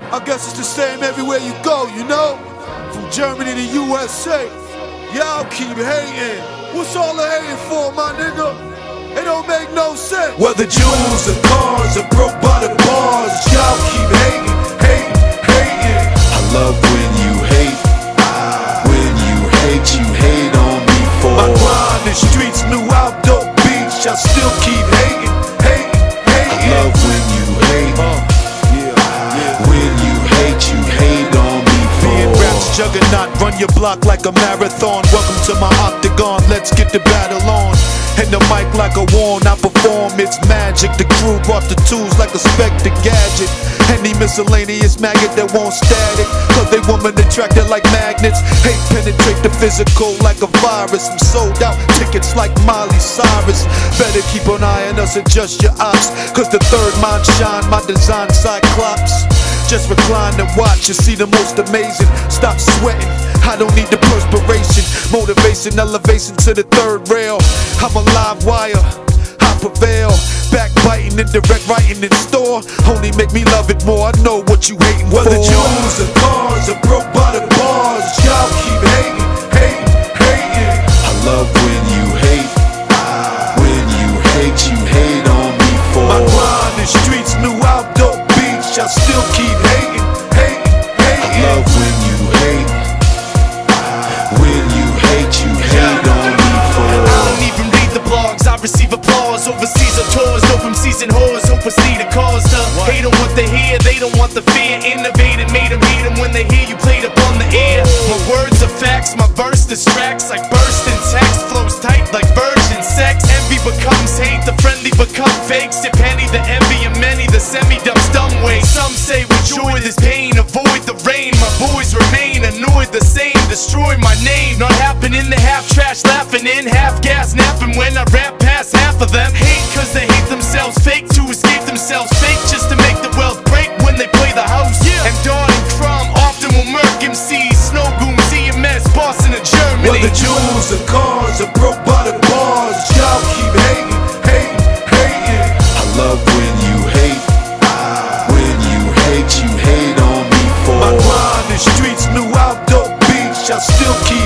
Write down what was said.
I guess it's the same everywhere you go, you know? From Germany to USA. Y'all keep hating. What's all the hating for, my nigga? It don't make no sense. Whether jewels or cars or broke by the bars, y'all keep hating, hating, hating. I love when you hate. When you hate on me for my grind in streets, new outdoor beach. I still keep hating, hating, hating. I love when you hate. When you hate on me for being rap's juggernaut, run your block like a marathon. Welcome to my octagon, let's get the battle on. And the mic like a wand, I perform, it's magic. The crew brought the tools like a Spectre gadget. Any miscellaneous maggot that won't static, cause they woman attracted like magnets. Hate penetrate the physical like a virus. I'm sold out, tickets like Miley Cyrus. Better keep an eye on us, adjust your ops, cause the third mind shine, my design cyclops. Just recline and watch and see the most amazing. Stop sweating, I don't need the perspiration. Motivation, elevation to the third rail. I'm a live wire, I prevail. Backbiting, indirect writing in store only make me love it more. I know what you hating for. Whether jewels or cars or broke by the bars, y'all keep hating, hating, hating. I love when you hate. When you hate on me for my grind in streets, new outdoor beach. I still keep hating, hating, hating. I love when you hate. When you hate on me for. I don't even read the blogs, I receive applause. Overseas on tours, open season whores, hopelessly the cause to hate on what they hear, they don't want the fear. Innovated, made them hate them when they hear you played up on the ear. My words are facts, my verse distracts like bursting text. Flows tight like virgin sex. Envy becomes hate, the friendly become fake. Sip Henny, the envy of many, the semi-dumps dumb way. Some say we enjoy this pain, avoid the rain. My boys remain annoyed the same, destroy my name. Not happening, the half trash laughing in, half gas napping when I rap past half of them. Hate cause they hate themselves, fake to escape themselves, fake just to make the wealth break when they play the house. And Dawn and Crumb often will murk MCs, Snow Goons, EMS, Boston and Germany. Whether jewels or cars or broke by the bars, y'all keep hating, hating, hating. I love when you hate. When you hate on me for my grind in streets, new outdoor beach. I still keep